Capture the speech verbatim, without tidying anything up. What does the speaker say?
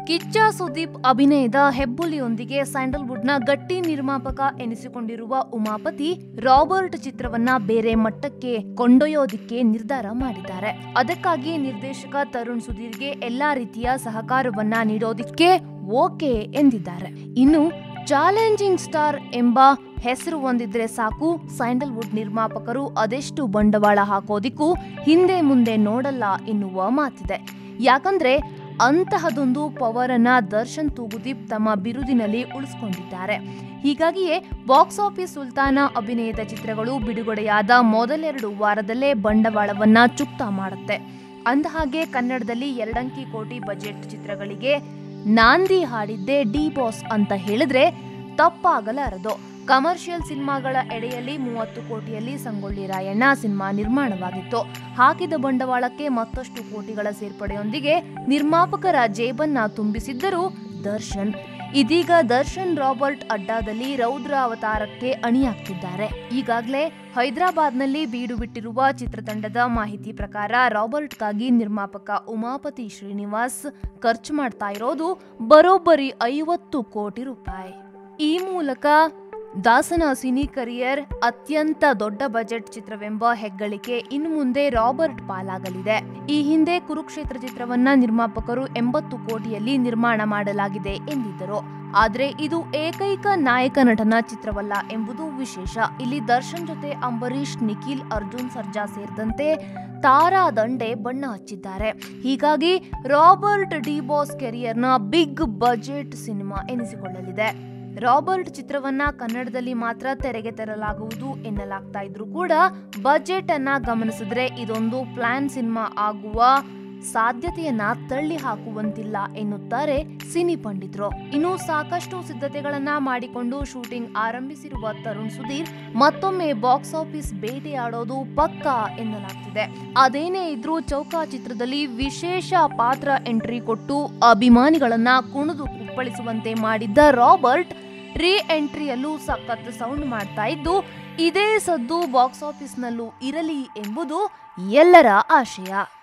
ಕಿಚ್ಚ ಸುದೀಪ್ ಅಭಿನಯದ ಹೆಬ್ಬುಲಿಯೊಂದಿಗೆ ಸ್ಯಾಂಡಲ್ವುಡ್ನ ಗಟ್ಟಿ ನಿರ್ಮಾಪಕ ಎನಿಸಿಕೊಂಡಿರುವ ಉಮಾಪತಿ ರಾಬರ್ಟ್ ಚಿತ್ರವನ್ನ ಬೇರೆ ಮಟ್ಟಕ್ಕೆ ಕೊಂಡೊಯ್ಯೋದಿಕ್ಕೆ ನಿರ್ಧಾರ ಮಾಡಿದ್ದಾರೆ. ಅದಕ್ಕಾಗಿ ನಿರ್ದೇಶಕ ತರುಣ್ ಸುಧೀರ್ಗೆ ಎಲ್ಲಾ ರೀತಿಯ ಸಹಕಾರವನ್ನ ನೀಡೋದಿಕ್ಕೆ ಓಕೆ ಎಂದಿದ್ದಾರೆ. ಇನ್ನು ಚಾಲೆಂಜಿಂಗ್ ಸ್ಟಾರ್ ಎಂಬ ಹೆಸರು ಹೊಂದಿದ್ರೆ ಸಾಕು, ಸ್ಯಾಂಡಲ್ವುಡ್ ನಿರ್ಮಾಪಕರು ಅದೆಷ್ಟು ಬಂಡವಾಳ ಹಾಕೋದಿಕ್ಕೂ ಹಿಂದೆ ಮುಂದೆ ನೋಡಲ್ಲ ಎನ್ನುವ ಮಾತಿದೆ. ಯಾಕಂದ್ರೆ ಅಂತಹದೊಂದು ಪವರ್ ಅನ್ನ ದರ್ಶನ್ ತೂಗುದೀಪ್ ತಮ್ಮ ಬಿರುದಿನಲ್ಲಿ ಉಳಿಸಿಕೊಂಡಿದ್ದಾರೆ. ಹೀಗಾಗಿಯೇ ಬಾಕ್ಸ್ ಆಫೀಸ್ ಸುಲ್ತಾನ ಅಭಿನಯದ ಚಿತ್ರಗಳು ಬಿಡುಗಡೆಯಾದ ಮೊದಲೆರಡು ವಾರದಲ್ಲೇ ಬಂಡವಾಳವನ್ನ ಚುಕ್ತಾ ಮಾಡುತ್ತೆ. ಅಂದಹಾಗೆ ಕನ್ನಡದಲ್ಲಿ ಎರಡಂಕಿ ಕೋಟಿ ಬಜೆಟ್ ಚಿತ್ರಗಳಿಗೆ ನಾಂದಿ ಹಾಡಿದ್ದೇ ಡಿ ಬಾಸ್ ಅಂತ ಹೇಳಿದ್ರೆ ತಪ್ಪಾಗಲಾರದು. ಕಮರ್ಷಿಯಲ್ ಸಿನಿಮಾಗಳ ಎಡೆಯಲ್ಲಿ ಮೂವತ್ತು ಕೋಟಿಯಲ್ಲಿ ಸಂಗೊಳ್ಳಿ ರಾಯಣ್ಣ ಸಿನಿಮಾ ನಿರ್ಮಾಣವಾಗಿತ್ತು. ಹಾಕಿದ ಬಂಡವಾಳಕ್ಕೆ ಮತ್ತಷ್ಟು ಕೋಟಿಗಳ ಸೇರ್ಪಡೆಯೊಂದಿಗೆ ನಿರ್ಮಾಪಕರ ಜೇಬನ್ನ ತುಂಬಿಸಿದ್ದರು ದರ್ಶನ್. ಇದೀಗ ದರ್ಶನ್ ರಾಬರ್ಟ್ ಅಡ್ಡಾದಲ್ಲಿ ರೌದ್ರ ಅವತಾರಕ್ಕೆ ಅಣಿಯಾಗ್ತಿದ್ದಾರೆ. ಈಗಾಗಲೇ ಹೈದರಾಬಾದ್ನಲ್ಲಿ ಬೀಡು ಬಿಟ್ಟಿರುವ ಚಿತ್ರತಂಡದ ಮಾಹಿತಿ ಪ್ರಕಾರ ರಾಬರ್ಟ್ಗಾಗಿ ನಿರ್ಮಾಪಕ ಉಮಾಪತಿ ಶ್ರೀನಿವಾಸ್ ಖರ್ಚು ಮಾಡ್ತಾ ಇರೋದು ಬರೋಬ್ಬರಿ ಐವತ್ತು ಕೋಟಿ ರೂಪಾಯಿ. ಈ ಮೂಲಕ ದಾಸನ ಸಿನಿ ಕರಿಯರ್ ಅತ್ಯಂತ ದೊಡ್ಡ ಬಜೆಟ್ ಚಿತ್ರವೆಂಬ ಹೆಗ್ಗಳಿಕೆ ಇನ್ನು ಮುಂದೆ ರಾಬರ್ಟ್ ಪಾಲಾಗಲಿದೆ. ಈ ಹಿಂದೆ ಕುರುಕ್ಷೇತ್ರ ಚಿತ್ರವನ್ನ ನಿರ್ಮಾಪಕರು ಎಂಬತ್ತು ಕೋಟಿಯಲ್ಲಿ ನಿರ್ಮಾಣ ಮಾಡಲಾಗಿದೆ ಎಂದಿದ್ದರು. ಆದ್ರೆ ಇದು ಏಕೈಕ ನಾಯಕ ನಟನ ಚಿತ್ರವಲ್ಲ ಎಂಬುದು ವಿಶೇಷ. ಇಲ್ಲಿ ದರ್ಶನ್ ಜೊತೆ ಅಂಬರೀಶ್, ನಿಖಿಲ್, ಅರ್ಜುನ್ ಸರ್ಜಾ ಸೇರಿದಂತೆ ತಾರಾ ದಂಡೆ ಬಣ್ಣ ಹಚ್ಚಿದ್ದಾರೆ. ಹೀಗಾಗಿ ರಾಬರ್ಟ್ ಡಿ ಬಾಸ್ ಕೆರಿಯರ್ನ ಬಿಗ್ ಬಜೆಟ್ ಸಿನಿಮಾ ಎನಿಸಿಕೊಳ್ಳಲಿದೆ. ರಾಬರ್ಟ್ ಚಿತ್ರವನ್ನ ಕನ್ನಡದಲ್ಲಿ ಮಾತ್ರ ತೆರೆಗೆ ತರಲಾಗುವುದು ಎನ್ನಲಾಗ್ತಾ ಇದ್ರು ಕೂಡ ಬಜೆಟ್ ಅನ್ನ ಗಮನಿಸಿದ್ರೆ ಇದೊಂದು ಪ್ಲಾನ್ ಸಿನಿಮಾ ಆಗುವ ಸಾಧ್ಯತೆಯನ್ನ ತಳ್ಳಿ ಹಾಕುವಂತಿಲ್ಲ ಎನ್ನುತ್ತಾರೆ ಸಿನಿ ಪಂಡಿತರು. ಇನ್ನು ಸಾಕಷ್ಟು ಸಿದ್ಧತೆಗಳನ್ನ ಮಾಡಿಕೊಂಡು ಶೂಟಿಂಗ್ ಆರಂಭಿಸಿರುವ ತರುಣ್ ಸುಧೀರ್ ಮತ್ತೊಮ್ಮೆ ಬಾಕ್ಸ್ ಆಫೀಸ್ ಬೇಟೆಯಾಡೋದು ಪಕ್ಕಾ ಎನ್ನಲಾಗ್ತಿದೆ. ಅದೇನೇ ಇದ್ರೂ ಚೌಕಾ ಚಿತ್ರದಲ್ಲಿ ವಿಶೇಷ ಪಾತ್ರ ಎಂಟ್ರಿ ಕೊಟ್ಟು ಅಭಿಮಾನಿಗಳನ್ನ ಕುಣಿದು ಕುಪ್ಪಳಿಸುವಂತೆ ಮಾಡಿದ್ದ ರಾಬರ್ಟ್ ರೀ ಎಂಟ್ರಿಯಲ್ಲೂ ಸಖತ್ ಸೌಂಡ್ ಮಾಡ್ತಾ ಇದ್ದು, ಇದೇ ಸದ್ದು ಬಾಕ್ಸ್ ಆಫೀಸ್ನಲ್ಲೂ ಇರಲಿ ಎಂಬುದು ಎಲ್ಲರ ಆಶಯ.